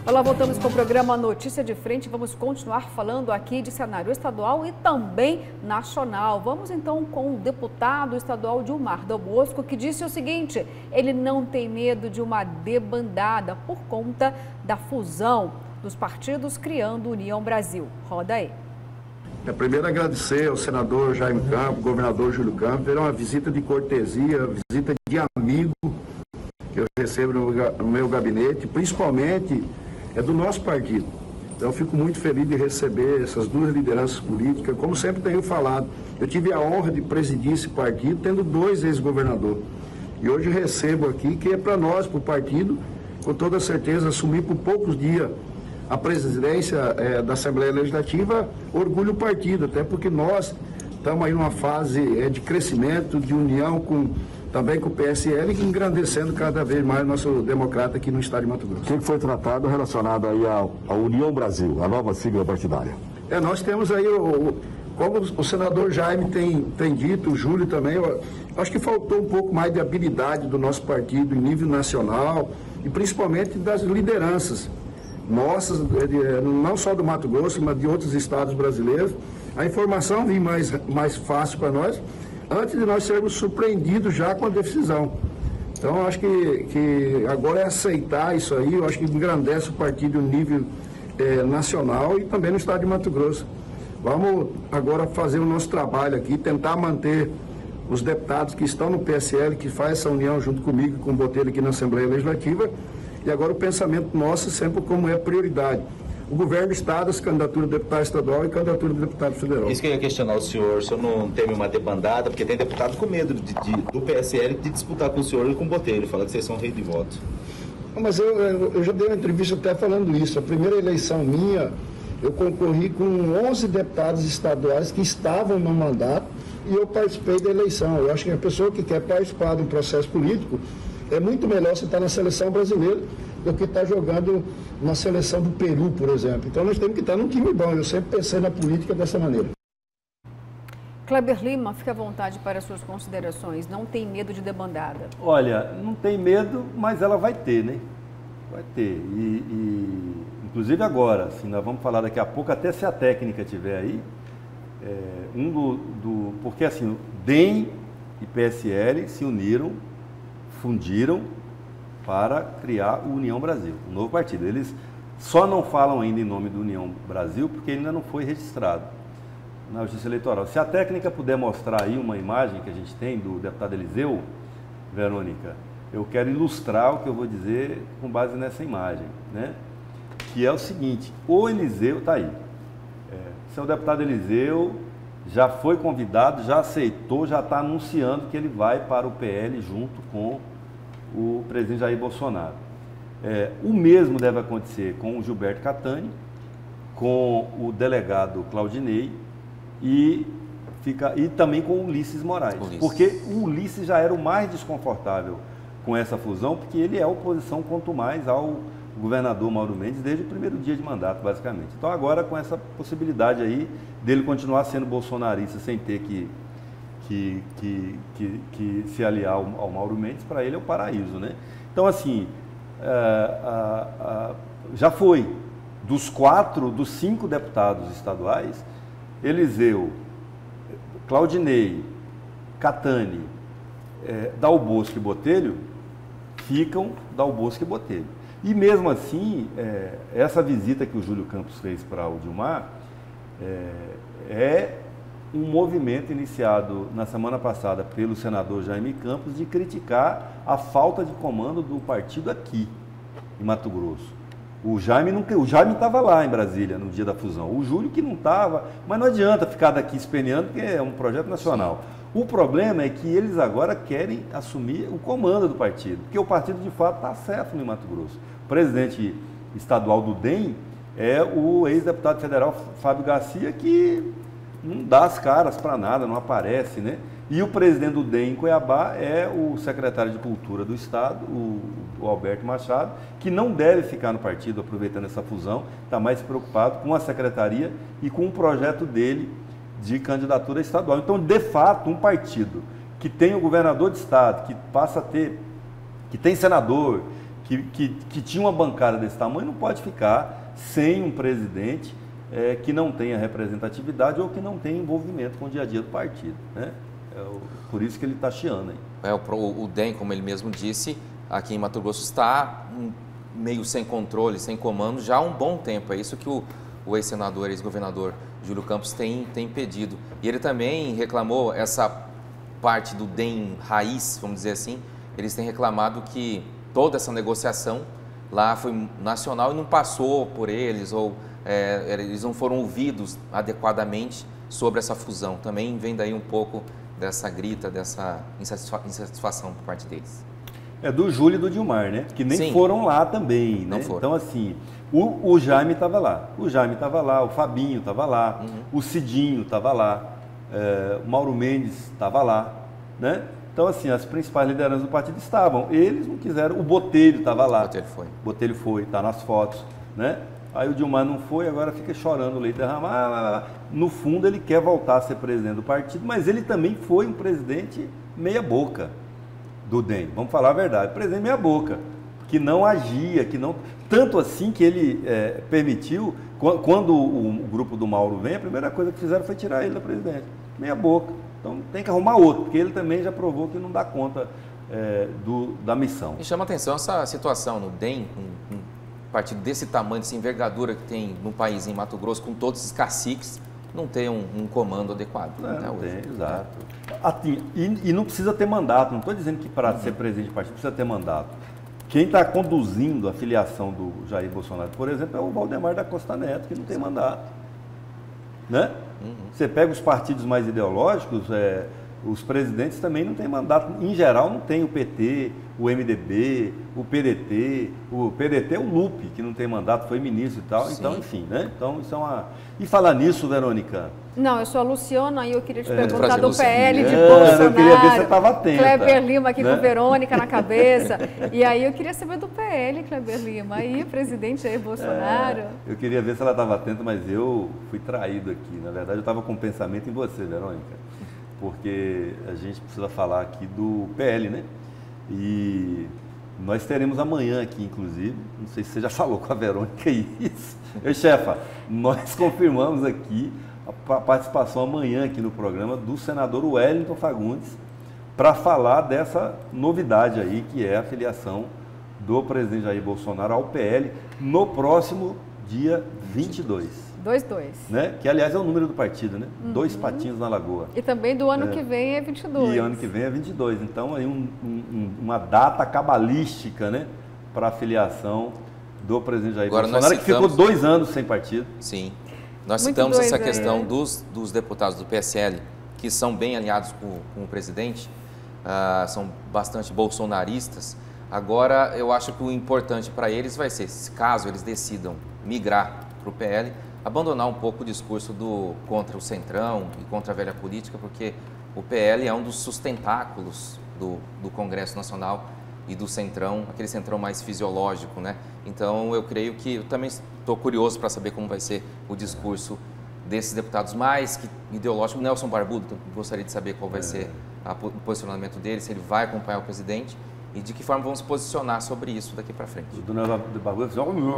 Olá, voltamos com o programa Notícia de Frente. Vamos continuar falando aqui de cenário estadual e também nacional. Vamos então com o deputado estadual Dilmar Dal Bosco, que disse o seguinte: ele não tem medo de uma debandada por conta da fusão dos partidos criando União Brasil. Roda aí. Primeiro agradecer ao senador Jaime Campos, governador Júlio Campos, era uma visita de cortesia, visita de amigo que eu recebo no meu gabinete, principalmente do nosso partido. Então eu fico muito feliz de receber essas duas lideranças políticas. Como sempre tenho falado, eu tive a honra de presidir esse partido tendo 2 ex-governadores. E hoje recebo aqui que é para nós, para o partido, com toda certeza, assumir por poucos dias a presidência da Assembleia Legislativa, orgulho o partido, até porque nós estamos aí numa fase de crescimento, de união também com o PSL, engrandecendo cada vez mais o nosso democrata aqui no estado de Mato Grosso. O que foi tratado relacionado aí à União Brasil, a nova sigla partidária? Nós temos aí, como o senador Jaime tem dito, o Júlio também, acho que faltou um pouco mais de habilidade do nosso partido em nível nacional e principalmente das lideranças nossas, não só do Mato Grosso, mas de outros estados brasileiros. A informação vem mais fácil para nós, antes de nós sermos surpreendidos já com a decisão. Então, acho que agora é aceitar isso aí, eu acho que engrandece o partido no nível nacional e também no estado de Mato Grosso. Vamos agora fazer o nosso trabalho aqui, tentar manter os deputados que estão no PSL, que faz essa união junto comigo e com o Botelho aqui na Assembleia Legislativa. E agora o pensamento nosso sempre como é prioridade. O governo do estado, as candidaturas do deputado estadual e candidatura do deputado federal. Isso que eu ia questionar o senhor não teme uma debandada, porque tem deputado com medo do PSL de disputar com o senhor e com o Botelho, falar que vocês são rei de voto. Mas eu já dei uma entrevista até falando isso. A primeira eleição minha, eu concorri com 11 deputados estaduais que estavam no mandato e eu participei da eleição. Eu acho que a pessoa que quer participar de um processo político, é muito melhor você estar na seleção brasileira do que estar jogando na seleção do Peru, por exemplo. Então nós temos que estar num time bom. Eu sempre pensei na política dessa maneira. Kleber Lima, fique à vontade para as suas considerações. Não tem medo de debandada? Olha, não tem medo, mas ela vai ter, né? Vai ter. Inclusive agora, assim, nós vamos falar daqui a pouco, até se a técnica estiver aí, porque assim, DEM e PSL se uniram, fundiram para criar o União Brasil, o novo partido. Eles só não falam ainda em nome do União Brasil porque ainda não foi registrado na Justiça Eleitoral. Se a técnica puder mostrar aí uma imagem que a gente tem do deputado Eliseu, Verônica, eu quero ilustrar o que eu vou dizer com base nessa imagem, né? Que é o seguinte: o Eliseu está aí. Seu deputado Eliseu já foi convidado, já aceitou, já está anunciando que ele vai para o PL junto com o presidente Jair Bolsonaro. O mesmo deve acontecer com o Gilberto Catani, com o delegado Claudinei e também com o Ulisses Moraes. Porque o Ulisses já era o mais desconfortável com essa fusão, porque ele é oposição quanto mais ao governador Mauro Mendes desde o primeiro dia de mandato, basicamente. Então agora com essa possibilidade aí dele continuar sendo bolsonarista sem ter que se aliar ao Mauro Mendes, para ele é o paraíso, né? Então assim, já foi dos 5 deputados estaduais, Eliseu, Claudinei, Catani, Dal Bosco e Botelho ficam Dal Bosco e Botelho. E mesmo assim, essa visita que o Júlio Campos fez para o Dilmar é um movimento iniciado na semana passada pelo senador Jaime Campos de criticar a falta de comando do partido aqui em Mato Grosso. O Jaime estava lá em Brasília no dia da fusão, o Júlio que não estava, mas não adianta ficar daqui esperneando porque é um projeto nacional. O problema é que eles agora querem assumir o comando do partido, porque o partido de fato está acéfalo em Mato Grosso. O presidente estadual do DEM é o ex-deputado federal Fábio Garcia, que não dá as caras para nada, não aparece, né? E o presidente do DEM em Cuiabá é o secretário de Cultura do Estado, o Alberto Machado, que não deve ficar no partido aproveitando essa fusão, está mais preocupado com a secretaria e com o projeto dele de candidatura estadual. Então, de fato, um partido que tem o governador de estado, que passa a ter, que tem senador, que tinha uma bancada desse tamanho não pode ficar sem um presidente que não tenha representatividade ou que não tenha envolvimento com o dia a dia do partido, né? Por isso que ele está chiando aí. O DEM, como ele mesmo disse, aqui em Mato Grosso está meio sem controle, sem comando já há um bom tempo. É isso que o ex-senador, ex-governador Júlio Campos tem pedido. E ele também reclamou essa parte do DEM raiz, vamos dizer assim. Eles têm reclamado que toda essa negociação lá foi nacional e não passou por eles, ou eles não foram ouvidos adequadamente sobre essa fusão. Também vem daí um pouco dessa grita, dessa insatisfação por parte deles. É do Júlio e do Dilmar, né? Que nem Sim. foram lá também, Não né? foram. Então, assim, o Jaime estava lá. O Jaime estava lá, o Fabinho estava lá, o Cidinho estava lá, o Mauro Mendes estava lá, né? Então, assim, as principais lideranças do partido estavam. Eles não quiseram, o Botelho estava lá. Botelho foi. Está nas fotos, né? Aí o Dilmar não foi, agora fica chorando o leite derramado. No fundo, ele quer voltar a ser presidente do partido, mas ele também foi um presidente meia boca do DEM. Vamos falar a verdade, presidente meia boca, que não agia, que não... Tanto assim que ele permitiu, quando o grupo do Mauro vem, a primeira coisa que fizeram foi tirar ele da presidência. Meia boca. Então tem que arrumar outro, porque ele também já provou que não dá conta da missão. E chama atenção essa situação no DEM, com um partido desse tamanho, dessa envergadura que tem no país, em Mato Grosso, com todos esses caciques, não tem um comando adequado. Não tem, exato. Assim, e não precisa ter mandato, não estou dizendo que para ser presidente de partido precisa ter mandato. Quem está conduzindo a filiação do Jair Bolsonaro, por exemplo, é o Valdemar da Costa Neto, que não tem mandato. Né? Você pega os partidos mais ideológicos, os presidentes também não têm mandato. Em geral, não tem o PT, o MDB, o PDT. O PDT é o Lupe, que não tem mandato, foi ministro e tal. Sim. Então, enfim, né? Então, isso é uma... E falar nisso, Verônica... Não, eu sou a Luciana e eu queria te perguntar do PL de Bolsonaro. Bolsonaro. Eu queria ver se você estava atenta. Kleber Lima aqui, né? Com Verônica na cabeça. E aí eu queria saber do PL, Kleber Lima. Aí, presidente Jair Bolsonaro. Eu queria ver se ela estava atenta, mas eu fui traído aqui. Na verdade, eu estava com pensamento em você, Verônica. Porque a gente precisa falar aqui do PL, né? E nós teremos amanhã aqui, inclusive, não sei se você já falou com a Verônica isso. Chefa, nós confirmamos aqui a participação amanhã aqui no programa do senador Wellington Fagundes para falar dessa novidade aí, que é a filiação do presidente Jair Bolsonaro ao PL no próximo dia 22. 2-2. Né? Que, aliás, é o número do partido, né? 2 patinhos na lagoa. E também do ano que vem é 22. E ano que vem é 22. Então, aí uma data cabalística, né? Para a filiação do presidente Jair Bolsonaro, que ficou 2 anos sem partido. Sim. Nós citamos essa questão dos deputados do PSL, que são bem alinhados com o presidente, são bastante bolsonaristas. Agora, eu acho que o importante para eles vai ser, caso eles decidam migrar para o PL, abandonar um pouco o discurso contra o Centrão e contra a velha política, porque o PL é um dos sustentáculos do Congresso Nacional e do Centrão, aquele Centrão mais fisiológico, né? Então, eu creio que, eu também estou curioso para saber como vai ser o discurso desses deputados mais ideológicos. O Nelson Barbudo, gostaria de saber qual vai ser o posicionamento dele, se ele vai acompanhar o presidente e de que forma vão se posicionar sobre isso daqui para frente. O Nelson Barbudo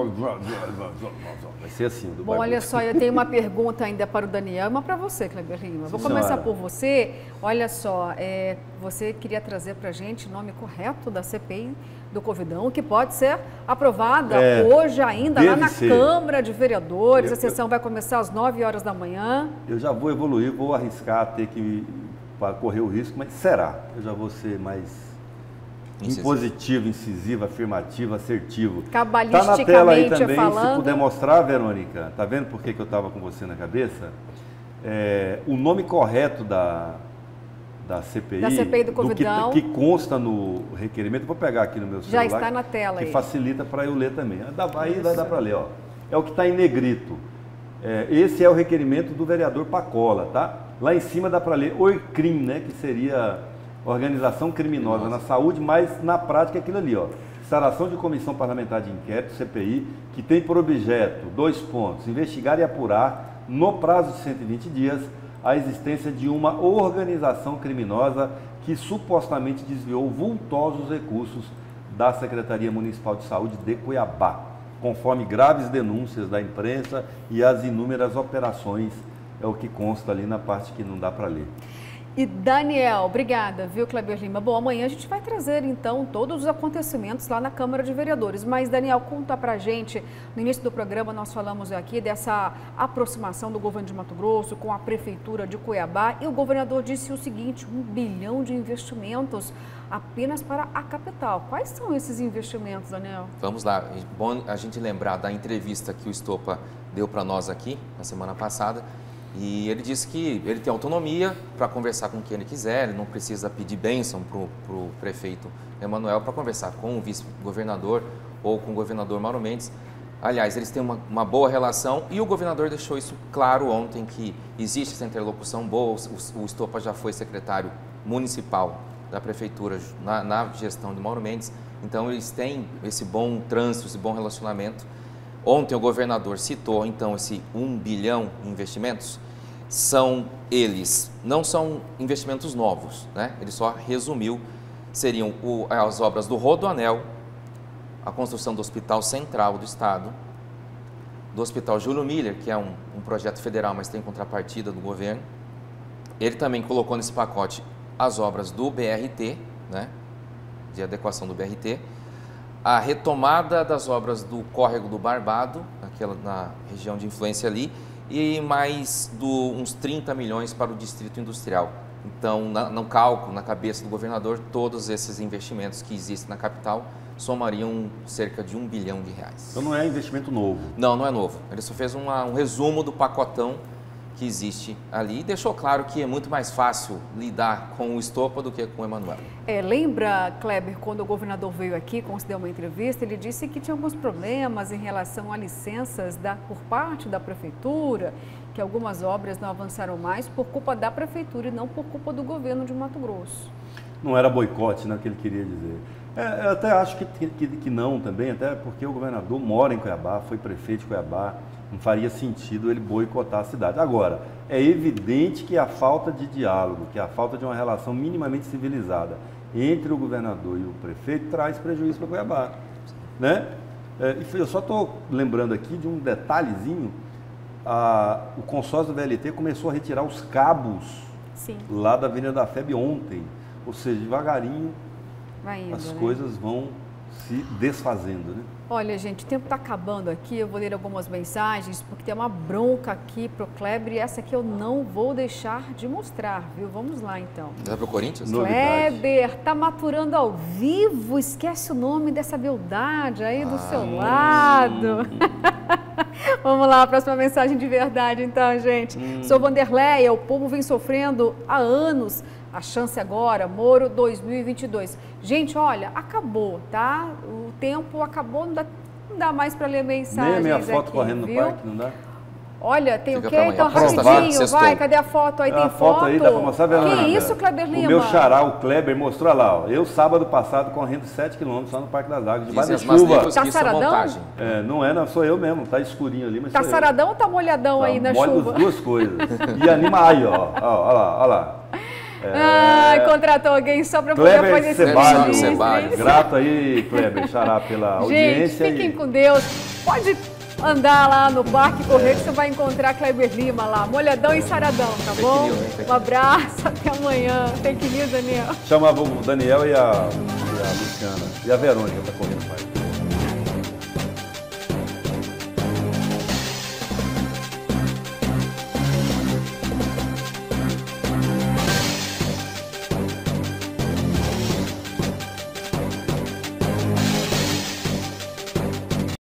vai ser assim. Bom, olha só, eu tenho uma pergunta ainda para o Daniel e uma para você, Kleber Lima. Vou começar por você. Olha só, você queria trazer para a gente o nome correto da CPI do Covidão, que pode ser aprovada hoje ainda lá na Câmara de Vereadores. A sessão vai começar às 9 horas da manhã. Eu já vou evoluir, vou arriscar ter que correr o risco, mas será? Eu já vou ser mais impositivo, incisivo, afirmativo, assertivo. Cabalisticamente tá na tela aí também, falando. Se puder mostrar, Verônica, tá vendo por que eu estava com você na cabeça? O nome correto da CPI do Covidão, que consta no requerimento, vou pegar aqui no meu celular. Já está na tela que aí. Facilita para eu ler também. Aí dá para ler, ó. É o que está em negrito. Esse é o requerimento do vereador Pacola, tá? Lá em cima dá para ler OICRIM, né? Que seria Organização Criminosa na Saúde, mas na prática é aquilo ali, ó. Instalação de comissão parlamentar de inquérito, CPI, que tem por objeto, 2 pontos, investigar e apurar, no prazo de 120 dias, a existência de uma organização criminosa que supostamente desviou vultosos recursos da Secretaria Municipal de Saúde de Cuiabá, conforme graves denúncias da imprensa e as inúmeras operações, é o que consta ali na parte que não dá para ler. E Daniel, obrigada, viu, Kleber Lima? Bom, amanhã a gente vai trazer, então, todos os acontecimentos lá na Câmara de Vereadores. Mas, Daniel, conta pra gente, no início do programa nós falamos aqui dessa aproximação do governo de Mato Grosso com a Prefeitura de Cuiabá e o governador disse o seguinte, 1 bilhão de investimentos apenas para a capital. Quais são esses investimentos, Daniel? Vamos lá, é bom a gente lembrar da entrevista que o Estopa deu para nós aqui na semana passada. E ele disse que ele tem autonomia para conversar com quem ele quiser, ele não precisa pedir bênção para o prefeito Emanuel para conversar com o vice-governador ou com o governador Mauro Mendes. Aliás, eles têm uma boa relação e o governador deixou isso claro ontem, que existe essa interlocução boa. O Estopa já foi secretário municipal da prefeitura na gestão de Mauro Mendes, então eles têm esse bom trânsito, esse bom relacionamento. Ontem o governador citou, então, esse 1 bilhão em investimentos. Não são investimentos novos, né? Ele só resumiu, seriam as obras do Rodoanel, a construção do Hospital Central do Estado, do Hospital Júlio Miller, que é um projeto federal, mas tem contrapartida do governo. Ele também colocou nesse pacote as obras do BRT, né? De adequação do BRT, a retomada das obras do Córrego do Barbado, na região de influência ali, e mais uns 30 milhões para o Distrito Industrial. Então, no cálculo, na cabeça do governador, todos esses investimentos que existem na capital somariam cerca de 1 bilhão de reais. Então não é investimento novo? Não, não é novo. Ele só fez um resumo do pacotão que existe ali e deixou claro que é muito mais fácil lidar com o Estopa do que com o Emanuel. Lembra, Kleber, quando o governador veio aqui, concedeu uma entrevista, ele disse que tinha alguns problemas em relação a licenças por parte da prefeitura, que algumas obras não avançaram mais por culpa da prefeitura e não por culpa do governo de Mato Grosso. Não era boicote, né, que ele queria dizer. Eu até acho que não também, até porque o governador mora em Cuiabá, foi prefeito de Cuiabá, não faria sentido ele boicotar a cidade. Agora, é evidente que a falta de diálogo, que a falta de uma relação minimamente civilizada entre o governador e o prefeito traz prejuízo para Cuiabá, né? Eu só estou lembrando aqui de um detalhezinho, o consórcio do VLT começou a retirar os cabos lá da Avenida da FEB ontem, ou seja, devagarinho as coisas vão se desfazendo, né? Olha, gente, o tempo está acabando aqui, eu vou ler algumas mensagens, porque tem uma bronca aqui pro Kleber e essa aqui eu não vou deixar de mostrar, viu? Vamos lá, então. Vai pro Corinthians? Kleber, tá maturando ao vivo, esquece o nome dessa beldade aí do seu lado. Vamos lá, a próxima mensagem de verdade, então, gente. Sou Vanderleia, o povo vem sofrendo há anos. A chance agora, Moro 2022. Gente, olha, acabou, tá? O tempo acabou, não dá mais para ler mensagens. Nem a minha foto aqui, correndo viu? no parque, não dá? Olha, tem Fica o quê? Então, rapidinho, vai, cadê a foto? Aí tem foto. Aí dá pra mostrar, que isso, Kleber Lima? O meu xará, o Kleber, mostrou lá, ó. Eu, sábado passado, correndo 7 km lá no Parque das Águas, debaixo da chuva. Tá saradão? Não, sou eu mesmo, tá escurinho ali, mas tá saradão ou tá molhadão aí na chuva? Molho das duas coisas. E anima aí, ó, olha lá. Contratou alguém só para poder fazer esse vídeo. Grato aí, Kleber, xará, pela audiência. Gente, fiquem com Deus. Pode andar lá no Parque Correio que você vai encontrar Kleber Lima lá, molhadão e saradão, tá bom? Um abraço, até amanhã. Fake news, Daniel. Chamava o Daniel e a Luciana. E a Verônica tá correndo mais.